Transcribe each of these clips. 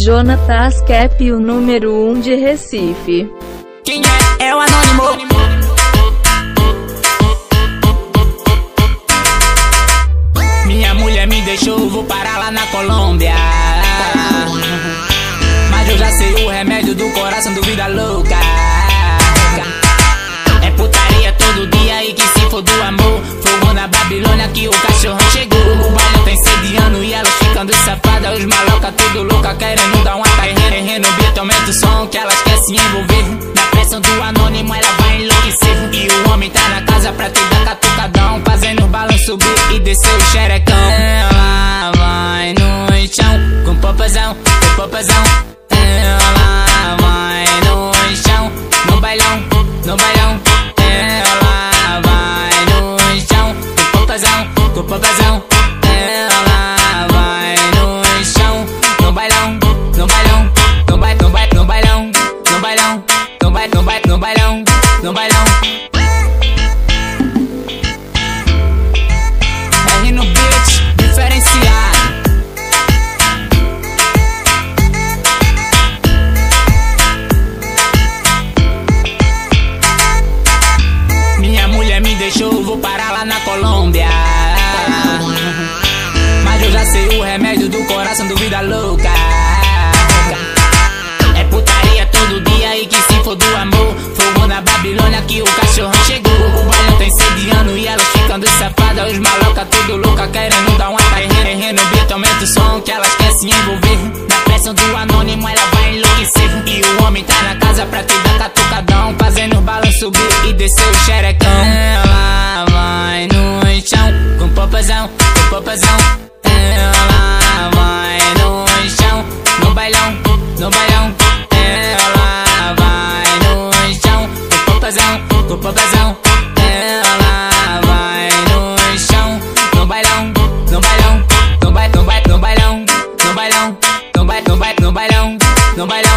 Jonatas Cap, o número 1 de Recife. Quem é? É o Anônimo. Minha mulher me deixou, vou parar lá na Colômbia. Mas eu já sei o remédio do coração do vida louca. É putaria todo dia e que se for do amor. Fogo na Babilônia que o cachorrão chegou. O bailão tá incendiando e elas ficando safadas. Os maloca tudo louca querendo dar uma terreno. O beat aumenta o som que elas querem se envolver. Na pressão do Anônimo ela vai enlouquecer. E o homem tá na casa pra te dar catucadão, fazendo o balão subir e descer o xerecão. Ela vai no chão com popozão, com popozão. Ela vai no chão, no bailão, no bailão. Ela vai no chão com popozão, com popozão. Ela vai no chão, no bailão, no bailão, no bailão, no bailão, no bailão, no bailão, no bailão, no bailão. R no beat, diferenciado. Minha mulher me deixou, vou parar lá na Colômbia. Mas eu já sei o remédio do coração do vida louca. É putaria todo dia e que se for do amor. Fogo na Babilônia que o cachorrão chegou. O bailão tá incendiando e elas ficando safadas. Os maloca tudo louca querendo dar uma terreno. O beat aumenta o som que elas querem se envolver. Na pressão do Anônimo ela vai enlouquecer. E o homem tá na casa pra te dar catucadão, fazendo o balão subir e descer o xerecão. Ela vai no chão com popozão, com popozão. Ela vai no chão, no bailão, no bailão. Ela vai no chão com popozão, com popozão. Ela vai no chão, no bailão, no bailão, no bailão, no bailão, no bailão, no bailão, no bailão, no bailão.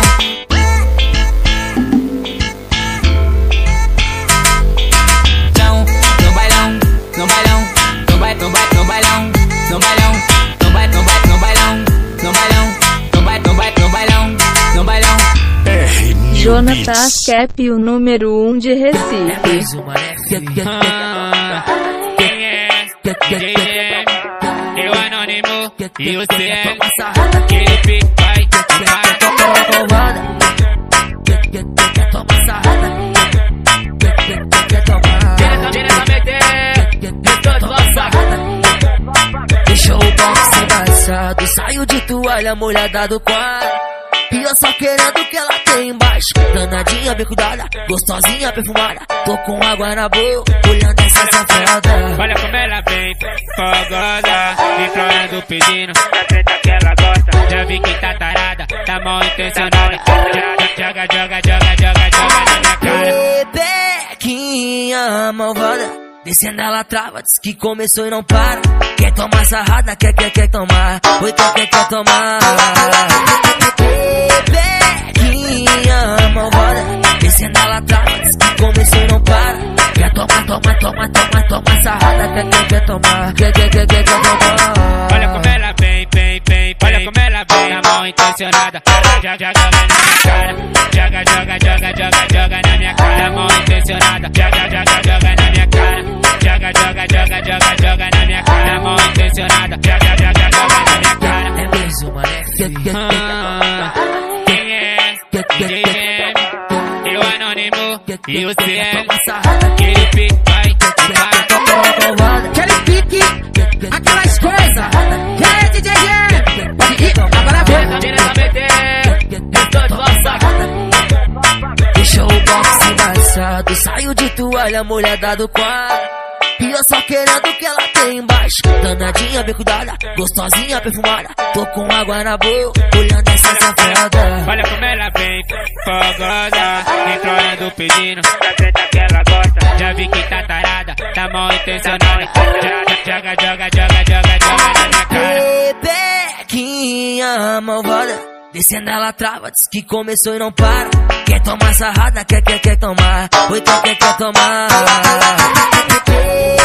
No bailão, no bailão, no bailão, no bailão, no bailão, no bailão, no bailão, no bailão, no bailão. Jonatas Cap, o número 1 de Recife. Eu Anônimo e você é aquele pique vai. Deixou o box embaçado, saiu de toalha molhada do quarto. E eu só querendo que ela tem embaixo. Danadinha, bem cuidada, gostosinha, perfumada. Tô com água na boca, olhando essa safada. Olha como ela vem, fogosa, implorando, pedindo a treta que ela gosta. Já vi que tá tarada, tá mal intencionada. Joga, joga, joga, joga, joga na minha cara. Rebequinha malvada, descendo ela trava, diz que começou e não para. Quer tomar sarrada, quer tomar. Oi, quer tomar. Rebequinha malvada, descendo ela trava, diz que começou e não para. Quer tomar sarrada, quer tomar. Quer tomar. Olha como ela vem, olha como ela vem, tá mal intencionada. Joga na minha cara. Joga na minha cara, mal intencionada. Joga na minha cara. Joga na minha cara, mal intencionada. Joga na minha cara. É mesmo, mané. Quem é? Eu Anônimo e você é aquele pique vai. Aquele pique, aquelas coisas. E aí, DJ? Agora vem. Deixou o box embaçado, saiu de toalha molhada do quarto. E eu só querendo que ela tem embaixo. Danadinha, bem cuidada, gostosinha, perfumada. Tô com água na boca, olhando essa safada. Olha como ela vem, fogosa, implorando, pedindo a treta que ela gosta. Já vi que tá tarada, tá mal intencionada. Joga na minha cara. Rebequinha malvada, descendo ela trava, diz que começou e não para. Quer tomar sarrada, quer tomar. Oi, quer tomar.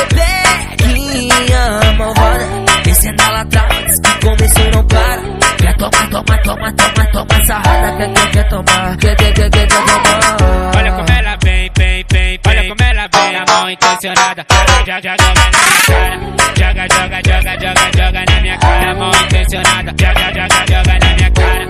Rebequinha malvada, descendo ela trava, diz que começou e não para. Quer Toma sarrada, quer tomar, quer tomar. Olha como ela vem, olha como ela vem, a mão intencionada. Joga na minha cara, joga na minha cara, a mão intencionada. Joga na minha cara,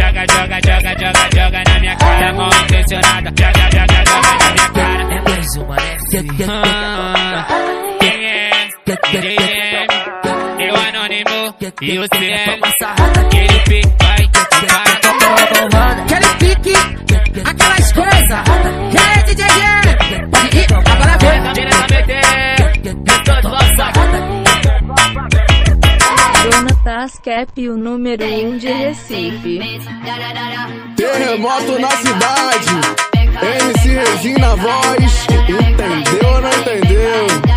joga na minha cara, a mão intencionada. Joga na minha cara. É mais uma, né? Quem é? Eu anônimo e você é aquele pique, vai. Aquele pique, aquelas coisas. E aí, DJ? Pode ir, agora vem. Jonatas Cap, o número 1 de Recife. Terremoto na cidade, MC Rezinho na voz. Entendeu ou não entendeu?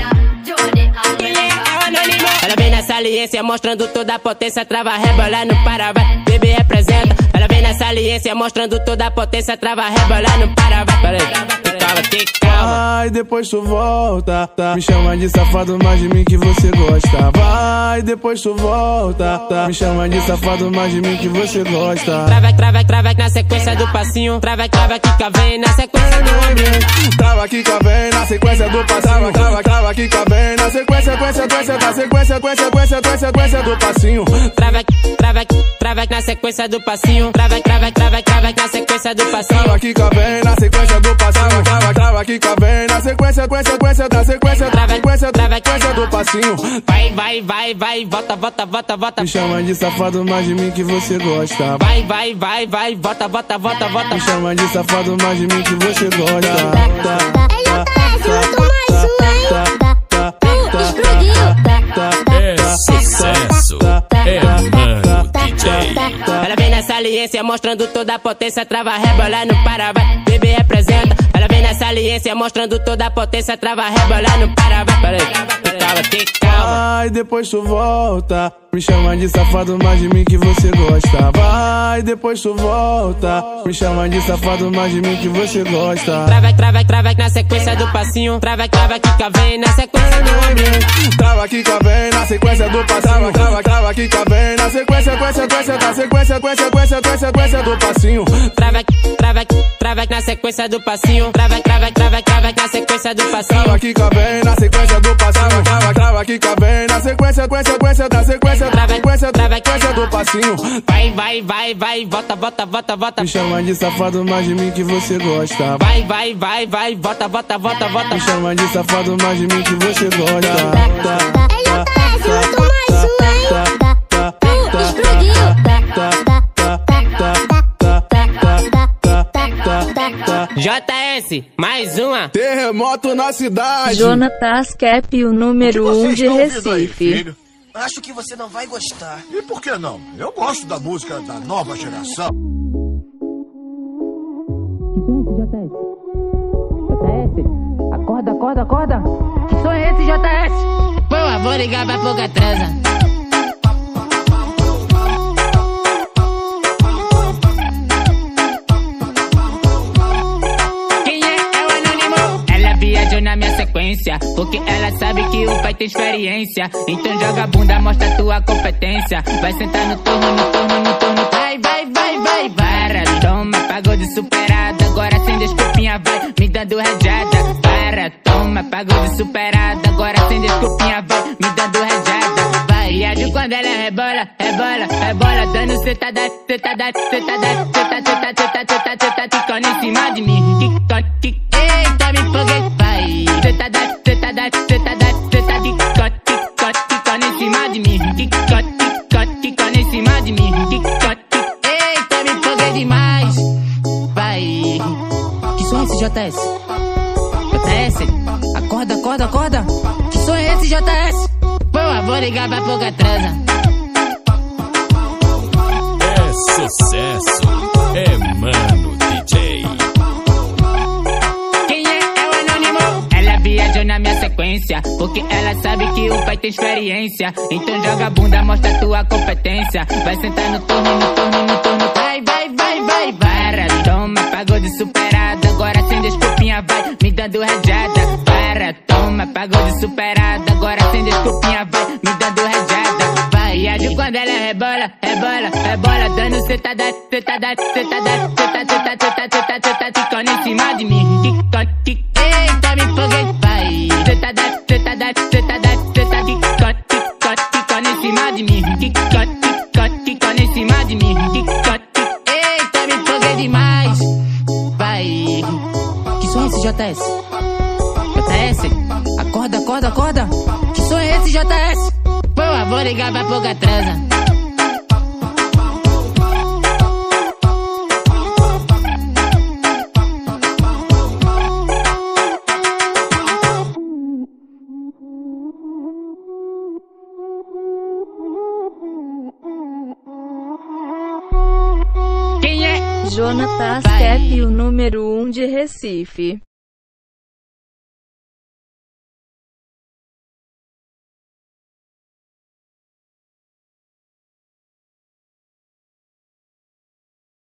Ela vem na saliência mostrando toda a potência, trava, rebola no para, vai, baby representa. Ela vem na saliência mostrando toda a potência, trava, rebola no para, vai. Peraí, calma. Vai, depois tu volta, tá? Me chama de safado, mas de mim que você gosta. Vai, depois tu volta, tá? Me chama de safado, mas de mim que você gosta. Trava na sequência do passinho. Trava, quica, vem na sequência do passinho. Trava, quica, vem na sequência do passinho. Trava, quica, vem na sequência do passinho. Trava na sequência do passinho. Trava na sequência do passinho. Trava, quica, vem na sequência do passinho. Trava, quica, vem na sequência do passinho. Vai, volta. Me chama de safado, mas de mim que você gosta. Vai, volta. Me chama de safado, mas de mim que você gosta. É sucesso, é Mano DJ. Ela vem na saliência mostrando toda a potência, trava, rebola no para, vai, baby representa. Ela vem na saliência mostrando toda a potência, trava, rebola no para, vai. Peraí, calma. Vai, depois tu volta. Me chama de safado, mas de mim que você gosta. Vai, depois tu volta. Me chama de safado, mas de mim que você gosta. Trava na sequência do passinho. Trava, quica, vem na sequência do passinho. Trava, quica, vem na sequência do passinho. Trava, quica, vem na sequência do passinho. Trava na sequência do passinho. Trava na sequência do passinho. Trava, quica, vem na sequência do passinho. Trava, quica, vem na sequência do passinho. Vai, volta. Me chama de safado, mas de mim que você gosta. Vai, volta. Me chama de safado, mas de mim que você gosta. JS, mais uma. Terremoto na cidade. Jonatas Cap, o número 1 de Recife. Acho que você não vai gostar. E por que não? Eu gosto da música da nova geração. JS, acorda. Que som é esse, JS? Pô, vou ligar pra pouca transa. Na minha sequência, porque ela sabe que o pai tem experiência. Então joga a bunda, mostra tua competência. Vai sentar no turno. Vai. Para, toma, pagou de superada. Agora sem desculpinha, vai me dando rajada. Para, toma, pagou de superada. Agora sem desculpinha, vai me dando rajada. Vai, e ajo quando ela rebola. Dando cetada, ticando em cima de mim. Eita, me empolguei, vai. Cetada, ticando em cima de mim. Ticando em cima de mim. Eita, me empolguei demais, vai. Que som é esse, JS? Acorda. Que som é esse, JS? Pô, vou ligar pra pouca transa. É sucesso, é Mano DJ. Viajou na minha sequência, porque ela sabe que o pai tem experiência. Então joga a bunda, mostra tua competência. Vai sentar no turno. Vai. Para, toma, pagou de superada. Agora sem desculpinha, vai me dando rajada. Para, toma, pagou de superada. Agora sem desculpinha, vai me dando rajada. Vai, ajo E quando ela rebola, rebola, rebola, dando cetada, cetada, cetada, cetada, cetada, cetada, ficando em cima de mim. Eita, me empolguei, vai. Cetada, cetada, cetada, cetada, ficando em cima de mim. Ficando em cima de mim. Eita, me empolguei demais, vai. Que som é esse, JS? JS? Acorda, acorda, acorda. Que som é esse, JS? Pô, vou ligar pra pouca transa. Quem é? Jonatas Cap, o número 1 de Recife.